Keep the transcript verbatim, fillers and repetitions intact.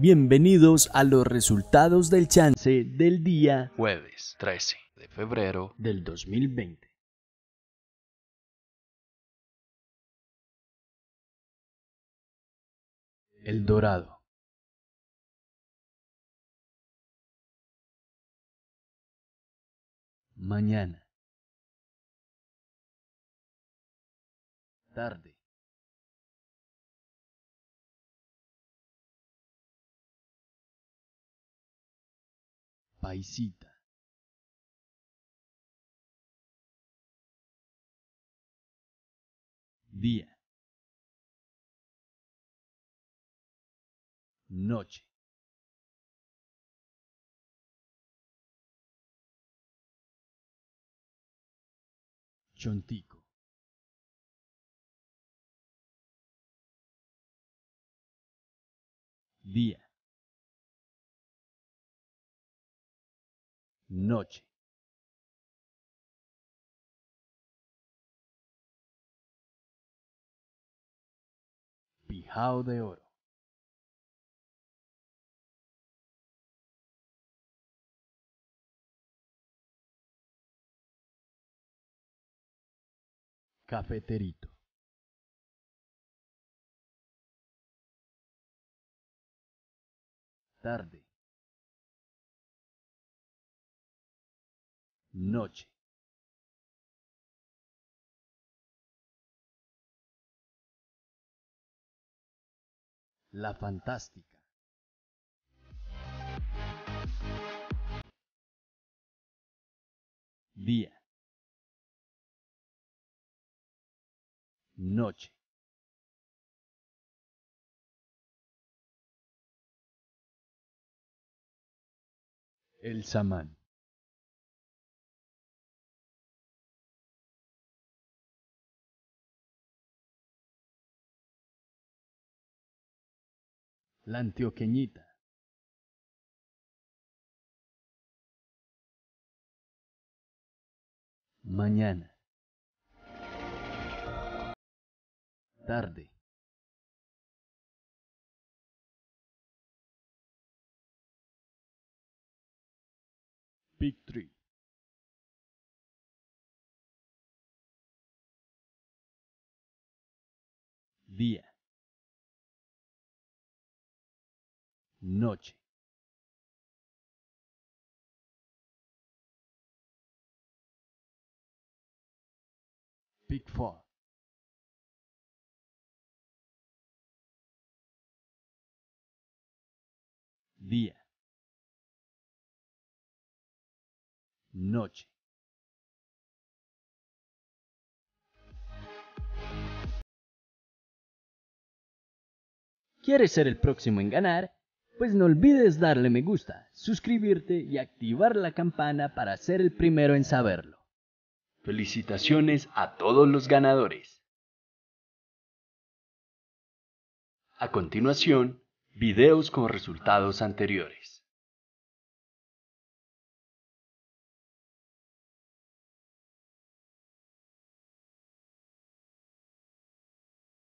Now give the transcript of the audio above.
Bienvenidos a los resultados del chance del día Jueves trece de febrero del dos mil veinte. El Dorado. Mañana. Tarde. Paisita. Día. Noche. Chontico. Día. Noche. Pijao de oro. Cafeterito. Tarde. Noche. La Fantástica. Día. Noche. El Samán. La Antioqueñita. Mañana. Tarde. Big Tree. Día. Noche. Big Four. Día. Noche. ¿Quieres ser el próximo en ganar? Pues no olvides darle me gusta, suscribirte y activar la campana para ser el primero en saberlo. Felicitaciones a todos los ganadores. A continuación, videos con resultados anteriores.